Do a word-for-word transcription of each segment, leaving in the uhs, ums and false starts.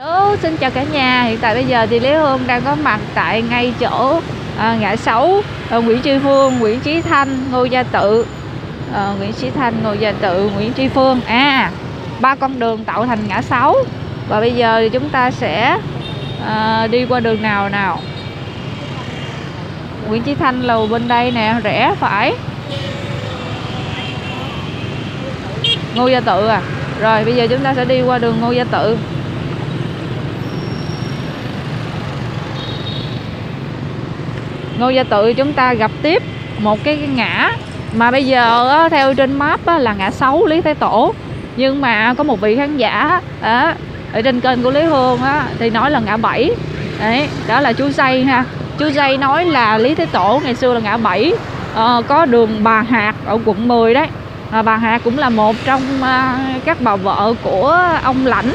Hello, xin chào cả nhà. Hiện tại bây giờ thì Lý Hương đang có mặt tại ngay chỗ à, ngã sáu à, Nguyễn Tri Phương, Nguyễn Chí Thanh, Ngô Gia Tự, à, Nguyễn Chí Thanh, Ngô Gia Tự, Nguyễn Tri Phương. À, ba con đường tạo thành ngã sáu. Và bây giờ thì chúng ta sẽ à, đi qua đường nào nào? Nguyễn Chí Thanh là bên đây nè, rẽ phải. Ngô Gia Tự à. Rồi bây giờ chúng ta sẽ đi qua đường Ngô Gia Tự. Ngô Gia Tự chúng ta gặp tiếp một cái, cái ngã mà bây giờ á, theo trên map á, là ngã sáu Lý Thái Tổ, nhưng mà có một vị khán giả á, ở trên kênh của Lý Hương á, thì nói là ngã bảy. Đấy, đó là chú Dây ha. Chú Dây nói là Lý Thái Tổ ngày xưa là ngã bảy, ờ, có đường Bà Hạc ở quận mười đấy. À, bà Hạc cũng là một trong uh, các bà vợ của ông Lãnh.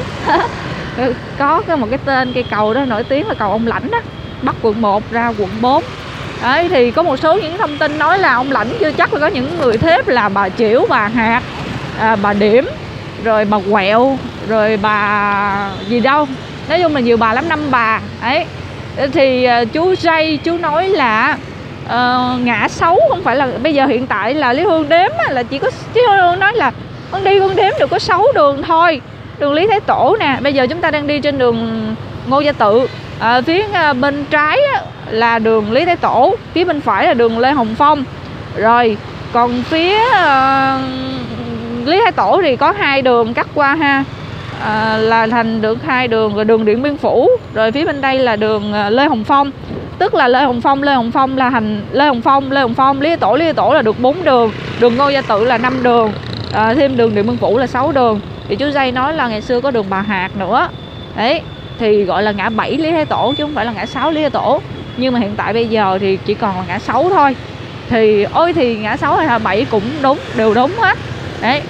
Có cái một cái tên cây cầu đó nổi tiếng là cầu ông Lãnh đó, bắc quận một ra quận bốn. Đấy, thì có một số những thông tin nói là ông Lãnh chưa chắc là có những người thếp là bà Chiểu, bà Hạc, à, bà Điểm, rồi bà Quẹo, rồi bà gì đâu, nói chung là nhiều bà lắm, năm bà ấy. Thì uh, chú Dây chú nói là uh, ngã sáu không phải là bây giờ hiện tại là Lý Hương đếm là chỉ có, Lý Hương nói là con đi con đếm được có sáu đường thôi. Đường Lý Thái Tổ nè, bây giờ chúng ta đang đi trên đường Ngô Gia Tự. À, phía bên trái là đường Lý Thái Tổ, phía bên phải là đường Lê Hồng Phong. Rồi còn phía uh, Lý Thái Tổ thì có hai đường cắt qua ha, à, là thành được hai đường, rồi đường Điện Biên Phủ, rồi phía bên đây là đường uh, Lê Hồng Phong, tức là Lê Hồng Phong Lê Hồng Phong là thành Lê Hồng Phong Lê Hồng Phong Lý Thái Tổ Lý Thái Tổ là được bốn đường, đường Ngô Gia Tự là năm đường, à, thêm đường Điện Biên Phủ là sáu đường. Thì chú Dây nói là ngày xưa có đường Bà Hạc nữa đấy, thì gọi là ngã bảy Lý Thái Tổ chứ không phải là ngã sáu Lý Thái Tổ. Nhưng mà hiện tại bây giờ thì chỉ còn là ngã sáu thôi. Thì ôi thì ngã sáu hay ngã bảy cũng đúng, đều đúng hết đấy.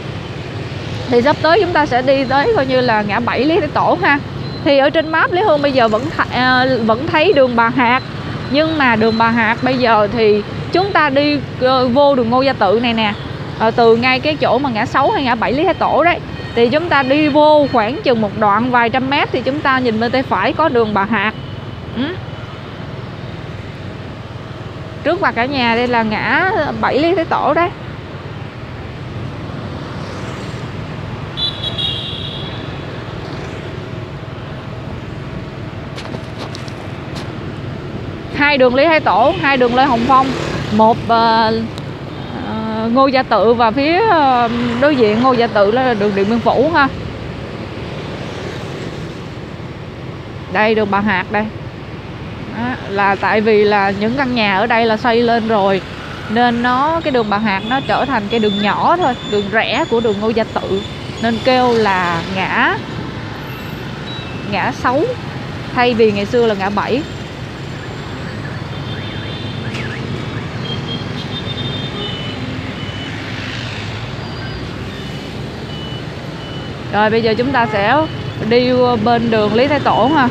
Thì sắp tới chúng ta sẽ đi tới coi như là ngã bảy Lý Thái Tổ ha. Thì ở trên map Lý Hương bây giờ vẫn th à, vẫn thấy đường Bà Hạc, nhưng mà đường Bà Hạc bây giờ thì chúng ta đi uh, vô đường Ngô Gia Tự này nè, à, từ ngay cái chỗ mà ngã sáu hay ngã bảy Lý Thái Tổ đấy, thì chúng ta đi vô khoảng chừng một đoạn vài trăm mét thì chúng ta nhìn bên tay phải có đường Bà Hạc. Ừ. Trước mặt cả nhà đây là ngã bảy Lý Thái Tổ đấy. Hai đường Lý Thái Tổ, hai đường Lê Hồng Phong, một uh, uh, Ngô Gia Tự, và phía uh, đối diện Ngô Gia Tự là đường Điện Biên Phủ ha. Đây đường Bà Hạc đây. Đó, là tại vì là những căn nhà ở đây là xây lên rồi nên nó cái đường Bà Hạc nó trở thành cái đường nhỏ thôi, đường rẽ của đường Ngô Gia Tự, nên kêu là ngã ngã sáu thay vì ngày xưa là ngã bảy. Rồi bây giờ chúng ta sẽ đi bên đường Lý Thái Tổ ha.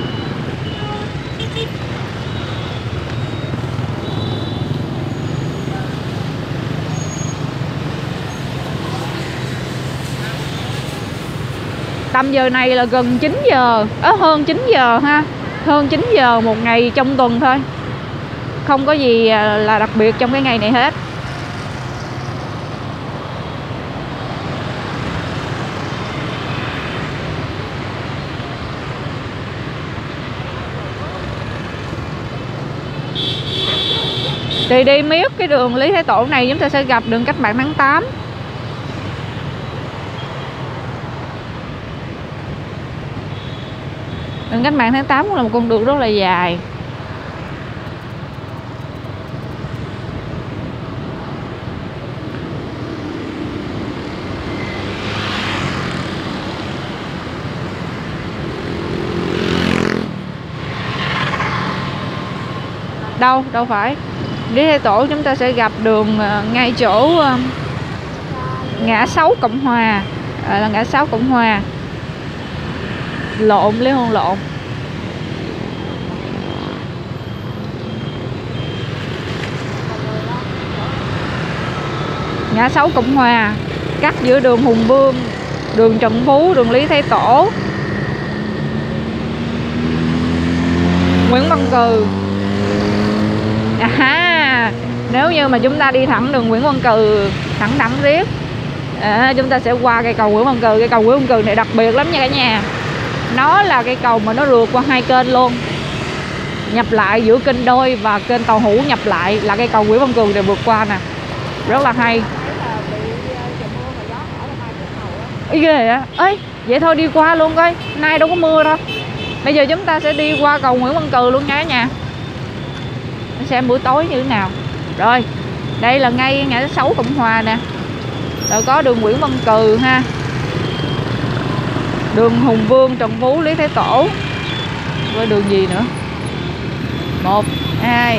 Tầm giờ này là gần chín giờ, à, hơn chín giờ ha. Hơn chín giờ một ngày trong tuần thôi. Không có gì là đặc biệt trong cái ngày này hết. Thì đi miết cái đường Lý Thái Tổ này chúng ta sẽ gặp đường Cách mạng tháng tám. Đường Cách mạng tháng tám cũng là một con đường rất là dài. Đâu, đâu phải. Lý Thái Tổ chúng ta sẽ gặp đường uh, ngay chỗ uh, ngã sáu Cộng Hòa, à, là ngã sáu Cộng Hòa. Lộn, Lý Hương lộn. Ngã sáu Cộng Hòa cắt giữa đường Hùng Vương, đường Trần Phú, đường Lý Thái Tổ Cừ. À, nếu như mà chúng ta đi thẳng đường Nguyễn Văn Cừ thẳng thẳng riết, à, chúng ta sẽ qua cây cầu Nguyễn Văn Cừ. Cây cầu Nguyễn Văn Cừ này đặc biệt lắm nha cả nhà. Nó là cây cầu mà nó rượt qua hai kênh luôn, nhập lại giữa kênh Đôi và kênh Tàu Hủ nhập lại là cây cầu Nguyễn Văn Cừ để vượt qua nè, rất là hay. Ý ghê á. Ê, vậy thôi đi qua luôn coi, nay đâu có mưa đâu. Bây giờ chúng ta sẽ đi qua cầu Nguyễn Văn Cừ luôn nha cả nhà, xem buổi tối như thế nào. Rồi, đây là ngay ngã sáu Cộng Hòa nè. Rồi có đường Nguyễn Văn Cừ ha, đường Hùng Vương, Trần Phú, Lý Thái Tổ. Với đường gì nữa? Một, hai,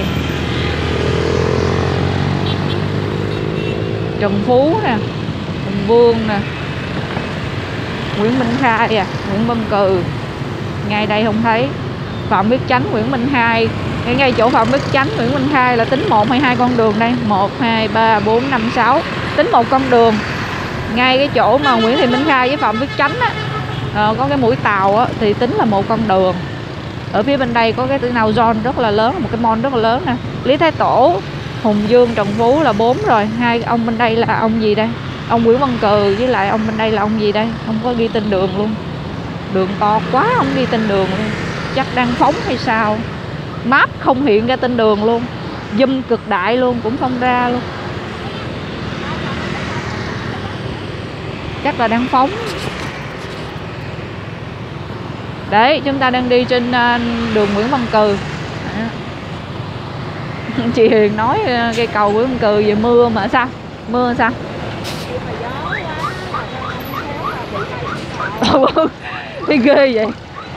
Trần Phú nè, Hùng Vương nè, Nguyễn Minh Khai à, Nguyễn Văn Cừ. Ngay đây không thấy. Phạm Viết Chánh, Nguyễn Minh Khai. Ngay, ngay chỗ Phạm Viết Chánh, Nguyễn Minh Khai là tính một hay hai con đường đây? Một, hai, ba, bốn, năm, sáu. Tính một con đường. Ngay cái chỗ mà Nguyễn Thị Minh Khai với Phạm Viết Chánh á, à, có cái mũi tàu á, thì tính là một con đường. Ở phía bên đây có cái tự nào John rất là lớn, một cái mall rất là lớn nè. Lý Thái Tổ, Hùng Dương, Trần Phú là bốn rồi. Hai ông bên đây là ông gì đây? Ông Nguyễn Văn Cừ với lại ông bên đây là ông gì đây? Không có ghi tên đường luôn. Đường to quá không ghi tên đường luôn. Chắc đang phóng hay sao? Map không hiện ra tên đường luôn. Zoom cực đại luôn cũng không ra luôn. Chắc là đang phóng. Đấy, chúng ta đang đi trên đường Nguyễn Văn Cừ. Chị Hiền nói cây cầu Nguyễn Văn Cừ về mưa mà sao? Mưa sao? Đi ghê vậy.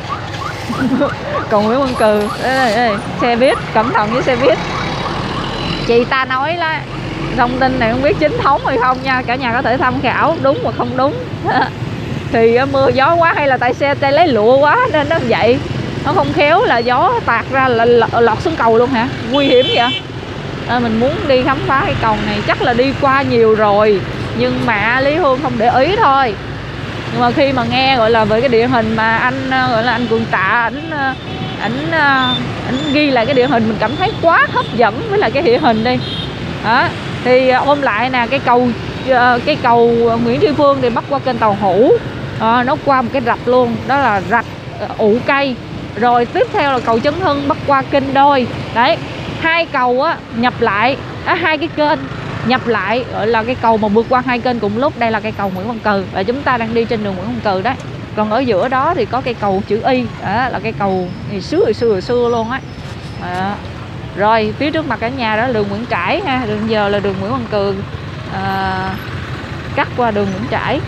Còn Nguyễn Văn Cừ, ê, ê, xe buýt, cẩn thận với xe buýt. Chị ta nói là thông tin này không biết chính thống hay không nha, cả nhà có thể tham khảo đúng hoặc không đúng. Thì mưa gió quá hay là tại xe tay lấy lụa quá nên nó vậy. Nó không khéo là gió tạt ra là lọt xuống cầu luôn hả? Nguy hiểm vậy. À, mình muốn đi khám phá cái cầu này, chắc là đi qua nhiều rồi nhưng mà Lý Hương không để ý thôi. Nhưng mà khi mà nghe gọi là về cái địa hình mà anh gọi là anh Cường Tạ ảnh ảnh ảnh ghi lại cái địa hình, mình cảm thấy quá hấp dẫn với lại cái địa hình đi. Đó, thì ôm lại nè, cái cầu cái cầu Nguyễn Tri Phương thì bắt qua kênh Tàu Hủ. À, nó qua một cái rạch luôn, đó là rạch ụ cây. Rồi tiếp theo là cầu Trấn Hưng bắt qua kênh Đôi. Đấy, hai cầu á nhập lại, à, hai cái kênh nhập lại gọi là cái cầu mà vượt qua hai kênh cùng lúc. Đây là cây cầu Nguyễn Văn Cừ và chúng ta đang đi trên đường Nguyễn Văn Cừ đấy. Còn ở giữa đó thì có cây cầu chữ Y, đó là cây cầu ngày xưa hồi xưa hồi xưa luôn á. À, rồi phía trước mặt cả nhà đó là đường Nguyễn Trãi ha, đường giờ là đường Nguyễn Văn Cừ à, cắt qua đường Nguyễn Trãi.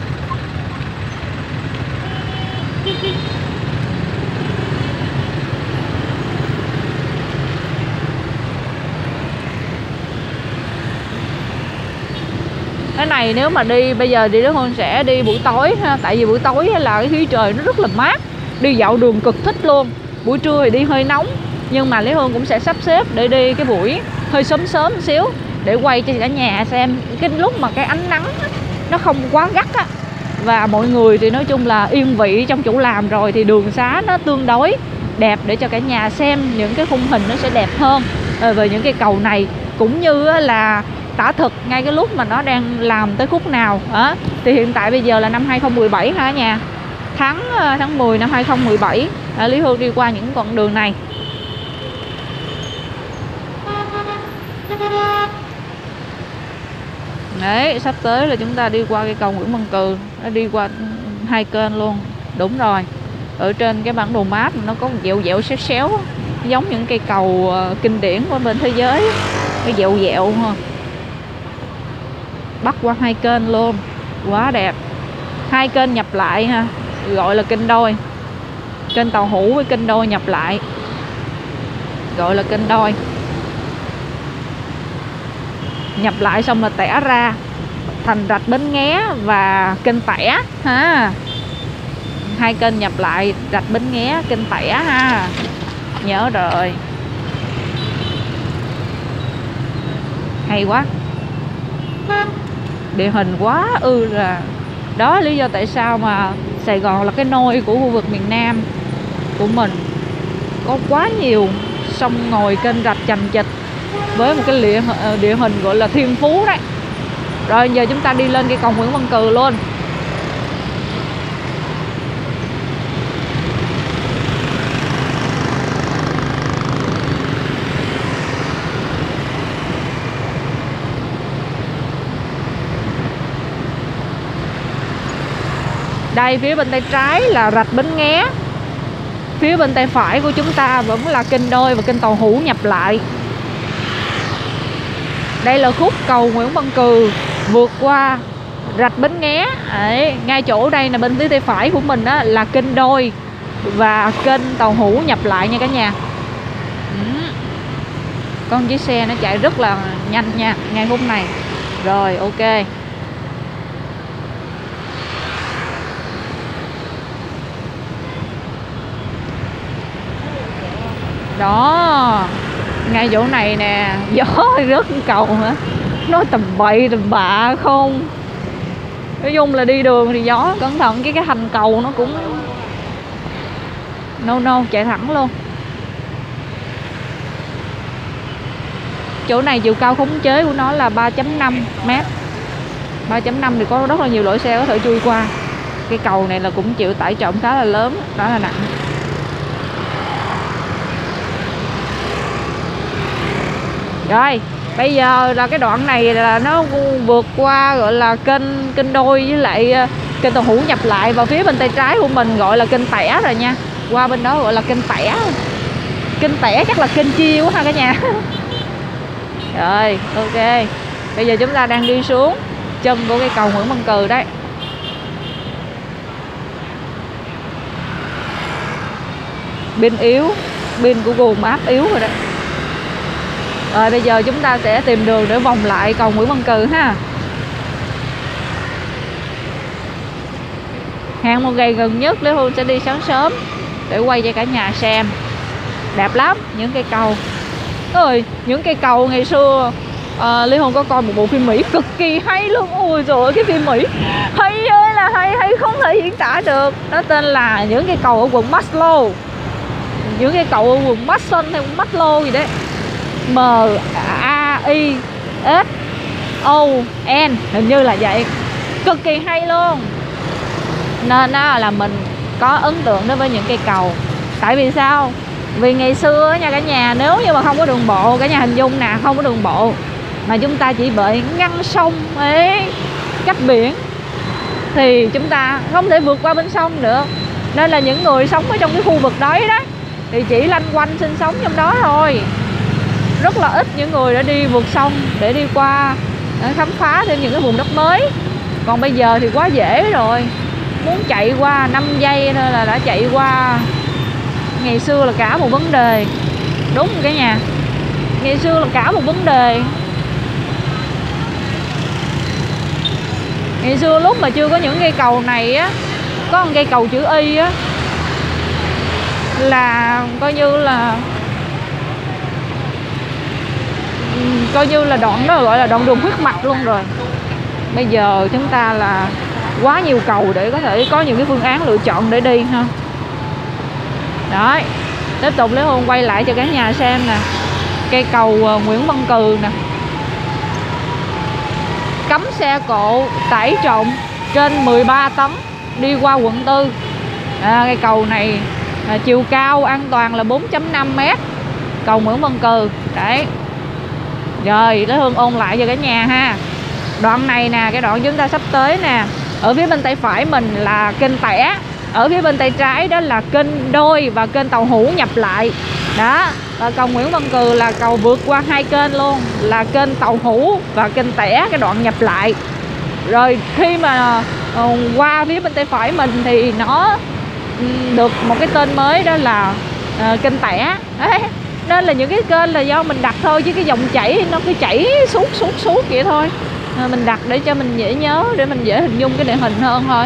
Cái này nếu mà đi bây giờ đi Đức Hương sẽ đi buổi tối ha, tại vì buổi tối là cái khí trời nó rất là mát, đi dạo đường cực thích luôn. Buổi trưa thì đi hơi nóng nhưng mà Lý Hương cũng sẽ sắp xếp để đi cái buổi hơi sớm sớm một xíu để quay cho cả nhà xem cái lúc mà cái ánh nắng nó không quá gắt á, và mọi người thì nói chung là yên vị trong chỗ làm rồi thì đường xá nó tương đối đẹp để cho cả nhà xem những cái khung hình nó sẽ đẹp hơn về những cái cầu này, cũng như là tả thực ngay cái lúc mà nó đang làm tới khúc nào đó. Thì hiện tại bây giờ là năm hai không một bảy ha cả nhà, tháng tháng mười năm hai không một bảy. à, Lý Hương đi qua những con đường này. Đấy, sắp tới là chúng ta đi qua cái cầu Nguyễn Văn Cừ, nó đi qua hai kênh luôn. Đúng rồi, ở trên cái bản đồ map nó có một dẹo dẹo xéo xéo, giống những cây cầu kinh điển của bên thế giới, cái dẹo dẹo ha. Bắt qua hai kênh luôn, quá đẹp. Hai kênh nhập lại ha, gọi là kênh Đôi. Kênh Tàu Hủ với kênh Đôi nhập lại, gọi là kênh Đôi. Nhập lại xong là tẻ ra thành rạch Bến Nghé và kênh Tẻ ha. Hai kênh nhập lại, rạch Bến Nghé, kênh Tẻ ha. Nhớ rồi. Hay quá. Địa hình quá ư là. Đó lý do tại sao mà Sài Gòn là cái nôi của khu vực miền Nam của mình. Có quá nhiều sông ngòi kênh rạch chằng chịt với một cái địa, địa hình gọi là thiên phú đấy. Rồi giờ chúng ta đi lên cây cầu Nguyễn Văn Cừ luôn. Đây, phía bên tay trái là rạch Bến Nghé, phía bên tay phải của chúng ta vẫn là kênh Đôi và kênh Tàu Hủ nhập lại. Đây là khúc cầu Nguyễn Văn Cừ vượt qua rạch Bến Nghé. Đấy, ngay chỗ đây là bên phía tay phải của mình đó là kênh Đôi và kênh Tàu Hủ nhập lại nha cả nhà. ừ. Con chiếc xe nó chạy rất là nhanh nha ngay khúc này. Rồi ok. Đó, ngay chỗ này nè, gió rớt cầu hả? Nói tầm bậy tầm bạ không. Nói chung là đi đường thì gió, cẩn thận cái cái thành cầu nó cũng no no chạy thẳng luôn. Chỗ này chiều cao khống chế của nó là ba chấm năm mét. ba chấm năm thì có rất là nhiều loại xe có thể chui qua. Cái cầu này là cũng chịu tải trọng khá là lớn, đó là nặng. Rồi, bây giờ là cái đoạn này là nó vượt qua gọi là kênh kênh Đôi với lại kênh Tàu Hủ nhập lại, và phía bên tay trái của mình gọi là kênh Tẻ rồi nha. Qua bên đó gọi là kênh Tẻ. Kênh Tẻ chắc là kênh chia quá ha cả nhà. Rồi, ok. Bây giờ chúng ta đang đi xuống chân của cái cầu Nguyễn Văn Cừ đấy. Pin yếu, pin của Google Maps yếu rồi đấy. Rồi bây giờ chúng ta sẽ tìm đường để vòng lại cầu Nguyễn Văn Cừ ha. Hẹn một ngày gần nhất Lê Hương sẽ đi sáng sớm để quay cho cả nhà xem. Đẹp lắm, những cây cầu. Ơi, những cây cầu ngày xưa à, Lê Hương có coi một bộ phim Mỹ cực kỳ hay luôn. Ôi trời ơi, cái phim Mỹ hay ơi là hay, hay không thể diễn tả được. Nó tên là Những cây cầu ở quận Maslow. Những cây cầu ở quận Mason hay quận Maslow gì đấy. M A I S O N, hình như là vậy. Cực kỳ hay luôn. Nên đó là mình có ấn tượng đối với những cây cầu. Tại vì sao? Vì ngày xưa nha cả nhà, nếu như mà không có đường bộ, cả nhà hình dung nè, không có đường bộ mà chúng ta chỉ bị ngăn sông ấy, cách biển, thì chúng ta không thể vượt qua bên sông được. Nên là những người sống ở trong cái khu vực đấy đó thì chỉ lanh quanh sinh sống trong đó thôi. Rất là ít những người đã đi vượt sông để đi qua, để khám phá thêm những cái vùng đất mới. Còn bây giờ thì quá dễ rồi. Muốn chạy qua năm giây thôi là đã chạy qua. Ngày xưa là cả một vấn đề. Đúng không cả nhà? Ngày xưa là cả một vấn đề. Ngày xưa lúc mà chưa có những cây cầu này á, có một cây cầu chữ Y á, là coi như là coi như là đoạn đó gọi là đoạn đường huyết mạch luôn rồi. Bây giờ chúng ta là quá nhiều cầu để có thể có những cái phương án lựa chọn để đi ha. Đấy, tiếp tục Lê Hương quay lại cho cả nhà xem nè. Cây cầu Nguyễn Văn Cừ nè, cấm xe cộ tải trọng trên mười ba tấn đi qua quận tư. À, cây cầu này à, chiều cao an toàn là bốn chấm năm mét. Cầu Nguyễn Văn Cừ. Đấy. Rồi, Lê Hương ôn lại cho cả nhà ha. Đoạn này nè, cái đoạn chúng ta sắp tới nè. Ở phía bên tay phải mình là kênh Tẻ, ở phía bên tay trái đó là kênh Đôi và kênh Tàu Hủ nhập lại. Đó, và cầu Nguyễn Văn Cừ là cầu vượt qua hai kênh luôn, là kênh Tàu Hủ và kênh Tẻ, cái đoạn nhập lại. Rồi khi mà uh, qua phía bên tay phải mình thì nó um, được một cái tên mới, đó là uh, kênh Tẻ. Đấy. Nên là những cái kênh là do mình đặt thôi, chứ cái dòng chảy nó cứ chảy suốt suốt suốt vậy thôi. À, mình đặt để cho mình dễ nhớ, để mình dễ hình dung cái địa hình hơn thôi.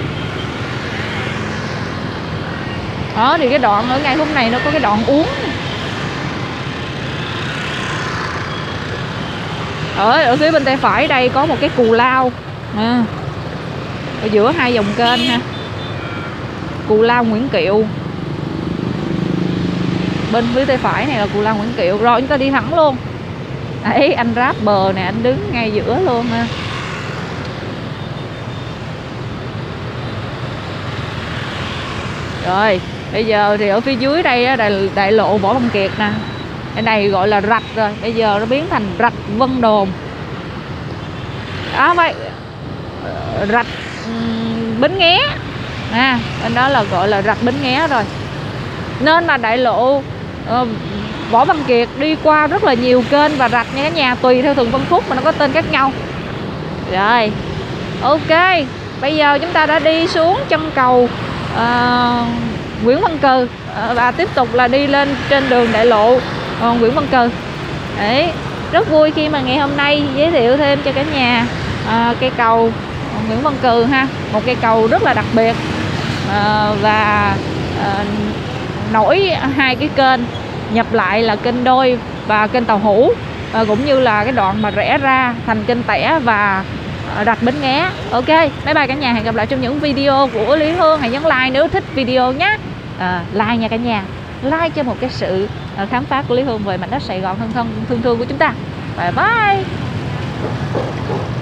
Đó, thì cái đoạn ở ngay khúc này nó có cái đoạn uống. Ở, ở phía bên tay phải đây có một cái cù lao à, ở giữa hai dòng kênh ha. Cù lao Nguyễn Kiệu. bên phía tay phải này là Cù Lao Nguyễn Kiệu. Rồi chúng ta đi thẳng luôn. Đấy, anh ráp bờ nè, anh đứng ngay giữa luôn ha. Rồi bây giờ thì ở phía dưới đây á, đại, đại lộ Võ Văn Kiệt nè. Cái này gọi là rạch rồi, bây giờ nó biến thành rạch Vân Đồn. Đó vậy, rạch um, Bến Nghé à, bên đó là gọi là rạch Bến Nghé rồi. Nên là đại lộ uh, Võ Văn Kiệt đi qua rất là nhiều kênh và rạch nha cả nhà, tùy theo từng phân khúc mà nó có tên khác nhau. Rồi ok, bây giờ chúng ta đã đi xuống chân cầu uh, Nguyễn Văn Cừ uh, và tiếp tục là đi lên trên đường đại lộ uh, Nguyễn Văn Cừ. Đấy, rất vui khi mà ngày hôm nay giới thiệu thêm cho cả nhà uh, cây cầu Nguyễn Văn Cừ ha, một cây cầu rất là đặc biệt uh, và uh, nổi hai cái kênh nhập lại là kênh Đôi và kênh Tàu Hủ, uh, cũng như là cái đoạn mà rẽ ra thành kênh Tẻ và rạch Bến Nghé. Ok, bye bye cả nhà, hẹn gặp lại trong những video của Lý Hương. Hãy nhấn like nếu thích video nhé. À, like nha cả nhà, like cho một cái sự khám phá của Lý Hương về mảnh đất Sài Gòn thân thân thương thương của chúng ta. Bye bye.